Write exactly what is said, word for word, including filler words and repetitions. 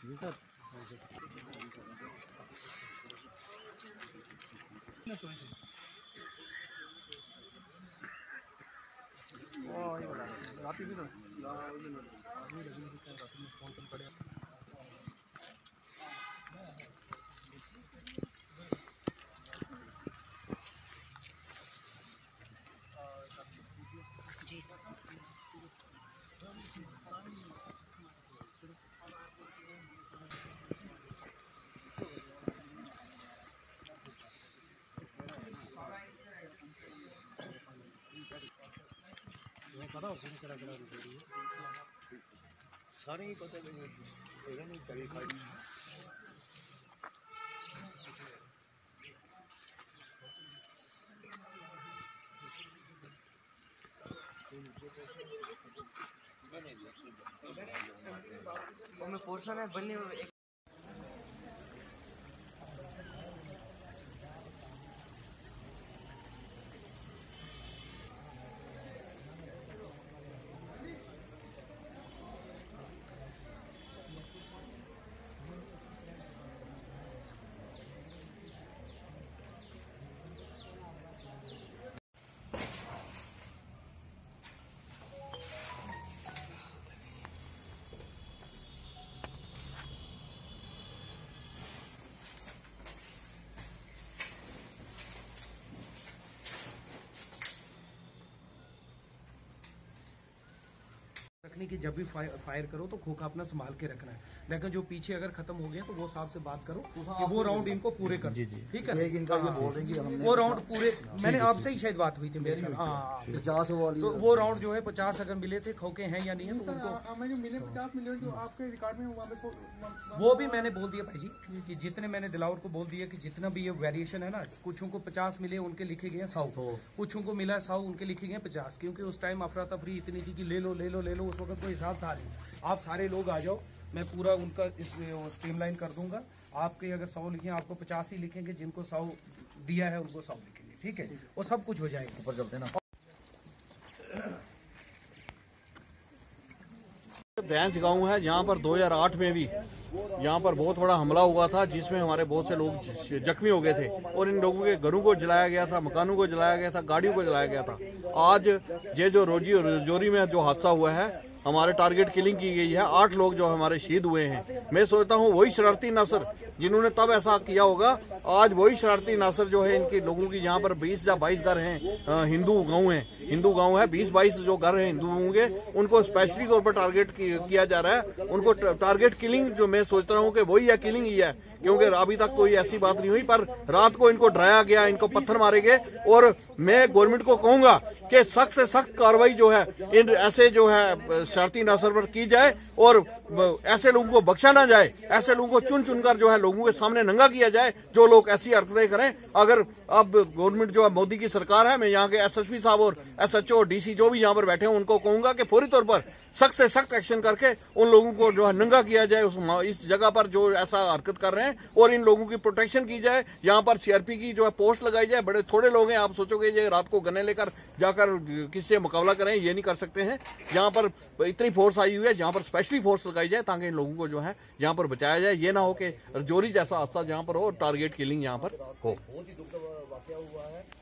पता सारे ही पता नहीं करी खाई पोर्शन है बनने रखने की। जब भी फायर, फायर करो तो खोखा अपना संभाल के रखना है, लेकिन जो पीछे अगर खत्म हो गया तो वो साहब से बात करो कि वो राउंड इनको पूरे कर। ठीक है, इनका ये बोल रहे हैं वो राउंड पूरे। मैंने आपसे ही शायद बात हुई थी मेरी, पचास वाली तो वो राउंड जो है पचास अगर मिले थे, खोखे हैं या नहीं है तो उनको मिले पचास मिले जो आपके रिकॉर्ड में, वो भी मैंने बोल दिया भाई जी कि जितने मैंने दिलावर को बोल दिया कि जितना भी ये वेरिएशन है ना, कुछ को पचास मिले उनके लिखे गए सौ, कुछ को मिला सौ उनके लिखे गए पचास, क्योंकि उस टाइम अफरा तफरी इतनी थी कि ले लो ले लो ले लो, उस वक्त कोई हिसाब था नहीं। आप सारे लोग आ जाओ, मैं पूरा उनका इस स्ट्रीमलाइन कर दूंगा। आपके अगर सौ लिखे आपको पचास ही लिखेंगे, जिनको सौ दिया है उनको सौ लिखेंगे। ठीक है, वो सब कुछ हो जाएगा। ऊपर चलते ना। भैंस गांव है, यहाँ पर दो हज़ार आठ में भी यहाँ पर बहुत बड़ा हमला हुआ था, जिसमें हमारे बहुत से लोग जख्मी हो गए थे और इन लोगों के घरों को जलाया गया था, मकानों को जलाया गया था, गाड़ियों को जलाया गया था। आज ये जो रोजी रजौरी में जो हादसा हुआ है, हमारे टारगेट किलिंग की गई है, आठ लोग जो हमारे शहीद हुए हैं। मैं सोचता हूँ वही शरारती नासर जिन्होंने तब ऐसा किया होगा, आज वही शरारती नासर जो है इनके लोगों की, यहाँ पर बीस या बाईस घर हैं, हिंदू गांव है, हिंदू गांव है, बीस बाईस जो घर हैं हिंदू होंगे, उनको स्पेशली तौर पर टारगेट किया जा रहा है। उनको टारगेट किलिंग जो मैं सोचता हूँ कि वही है, किलिंग ही है, क्योंकि अभी तक कोई ऐसी बात नहीं हुई, पर रात को इनको डराया गया, इनको पत्थर मारे गए। और मैं गवर्नमेंट को कहूंगा कि सख्त से सख्त कार्रवाई जो है इन ऐसे जो है शरारती नासर पर की जाए और ऐसे लोगों को बख्शा ना जाए, ऐसे लोगों को चुन चुनकर जो है लोगों के सामने नंगा किया जाए जो लोग ऐसी हरकतें करें। अगर अब गवर्नमेंट जो है मोदी की सरकार है, मैं यहाँ के एसएसपी साहब और एसएचओ डीसी जो भी यहाँ पर बैठे हैं उनको कहूंगा कि फौरी तौर पर सख्त से सख्त एक्शन करके उन लोगों को जो है नंगा किया जाए उस इस जगह पर जो ऐसा हरकत कर रहे हैं, और इन लोगों की प्रोटेक्शन की जाए। यहाँ पर सीआरपी की जो है पोस्ट लगाई जाए। बड़े थोड़े लोग हैं, आप सोचोगे ये रात को गन्ने लेकर जाकर किसी से मुकाबला करें, ये नहीं कर सकते हैं। यहाँ पर इतनी फोर्स आई हुई है, यहाँ पर स्पेशली फोर्स लगाई जाए ताकि इन लोगों को जो है यहाँ पर बचाया जाए। ये ना हो कि रजौरी जैसा हादसा जहाँ पर हो, टारगेट किलिंग यहाँ पर हो। बहुत ही दुख का वाकया हुआ है।